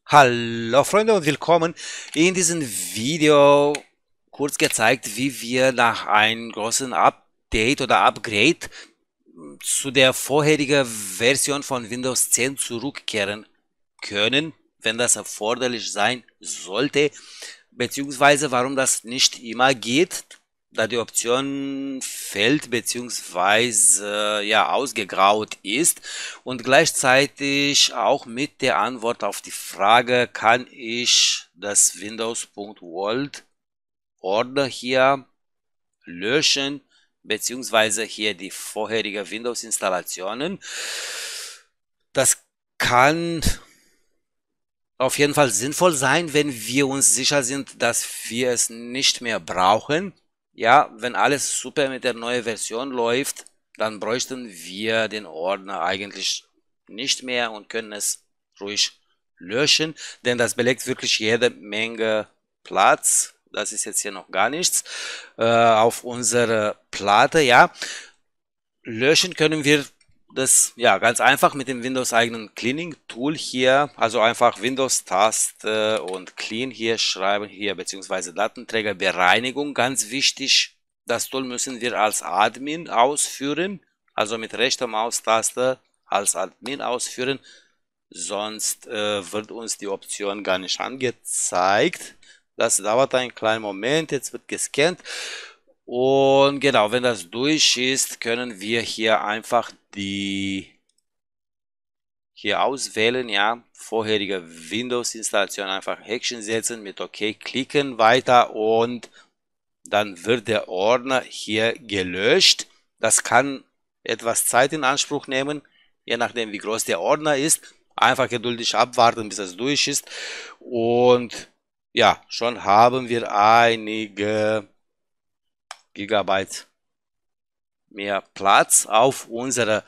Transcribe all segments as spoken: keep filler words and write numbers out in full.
Hallo Freunde und willkommen in diesem Video kurz gezeigt, wie wir nach einem großen Update oder Upgrade zu der vorherigen Version von Windows zehn zurückkehren können, wenn das erforderlich sein sollte, beziehungsweise warum das nicht immer geht, da die Option fällt beziehungsweise ja ausgegraut ist, und gleichzeitig auch mit der Antwort auf die Frage, kann ich das Windows.World Ordner hier löschen beziehungsweise hier die vorherige Windows Installationen. Das kann auf jeden Fall sinnvoll sein, wenn wir uns sicher sind, dass wir es nicht mehr brauchen. Ja, wenn alles super mit der neuen Version läuft, dann bräuchten wir den Ordner eigentlich nicht mehr und können es ruhig löschen, denn das belegt wirklich jede Menge Platz. Das ist jetzt hier noch gar nichts äh, auf unserer Platte. Ja, löschen können wir das ja ganz einfach mit dem Windows eigenen Cleaning Tool hier, also einfach Windows Taste und Clean hier schreiben, hier beziehungsweise Datenträger Bereinigung, ganz wichtig. Das Tool müssen wir als Admin ausführen, also mit rechter Maustaste als Admin ausführen, sonst äh, wird uns die Option gar nicht angezeigt. Das dauert einen kleinen Moment, jetzt wird gescannt. Und genau, wenn das durch ist, können wir hier einfach die hier auswählen, ja, vorherige Windows-Installation einfach Häkchen setzen, mit OK klicken, weiter, und dann wird der Ordner hier gelöscht. Das kann etwas Zeit in Anspruch nehmen, je nachdem wie groß der Ordner ist. Einfach geduldig abwarten, bis es durch ist. Und ja, schon haben wir einige Gigabyte mehr Platz auf unserer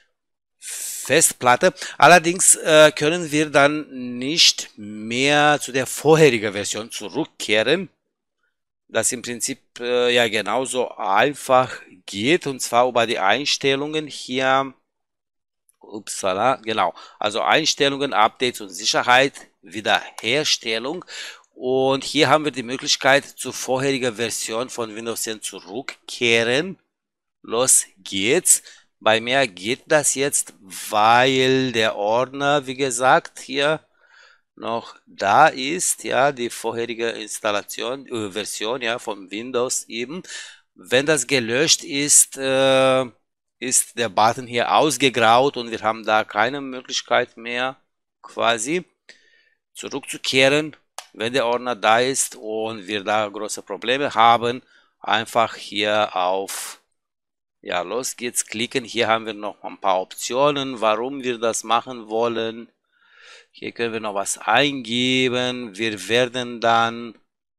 Festplatte. Allerdings äh, können wir dann nicht mehr zu der vorherigen Version zurückkehren. Das im Prinzip äh, ja genauso einfach geht, und zwar über die Einstellungen hier. Upsala, genau. Also Einstellungen, Updates und Sicherheit, Wiederherstellung. Und hier haben wir die Möglichkeit, zur vorherigen Version von Windows zehn zurückkehren. Los geht's. Bei mir geht das jetzt, weil der Ordner, wie gesagt, hier noch da ist, ja, die vorherige Installation, äh, Version, ja, von Windows eben. Wenn das gelöscht ist, äh, ist der Button hier ausgegraut und wir haben da keine Möglichkeit mehr, quasi zurückzukehren. Wenn der Ordner da ist und wir da große Probleme haben, einfach hier auf ja, los geht's klicken. Hier haben wir noch ein paar Optionen, warum wir das machen wollen. Hier können wir noch was eingeben. Wir werden dann,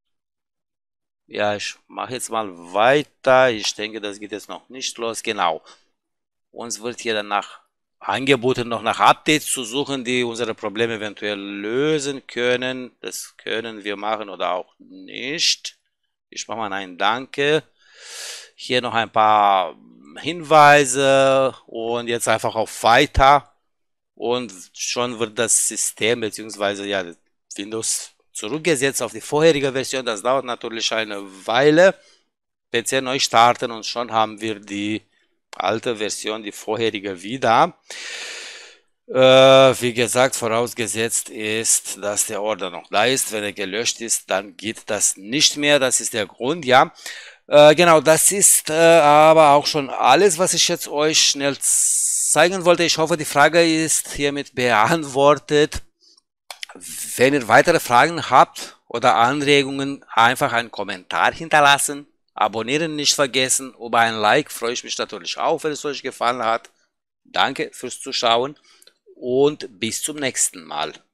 ja, ich mache jetzt mal weiter. Ich denke, das geht jetzt noch nicht los. Genau. Uns wird hier danach angeboten, noch nach Updates zu suchen, die unsere Probleme eventuell lösen können. Das können wir machen oder auch nicht. Ich mache mal ein Danke. Hier noch ein paar Hinweise und jetzt einfach auf Weiter, und schon wird das System bzw. ja Windows zurückgesetzt auf die vorherige Version. Das dauert natürlich eine Weile. P C neu starten und schon haben wir die alte Version, die vorherige, wieder. Äh, wie gesagt, vorausgesetzt ist, dass der Ordner noch da ist. Wenn er gelöscht ist, dann geht das nicht mehr. Das ist der Grund, ja. Äh, genau, das ist äh, aber auch schon alles, was ich jetzt euch schnell zeigen wollte. Ich hoffe, die Frage ist hiermit beantwortet. Wenn ihr weitere Fragen habt oder Anregungen, einfach einen Kommentar hinterlassen. Abonnieren nicht vergessen. Über ein Like freue ich mich natürlich auch, wenn es euch gefallen hat. Danke fürs Zuschauen und bis zum nächsten Mal.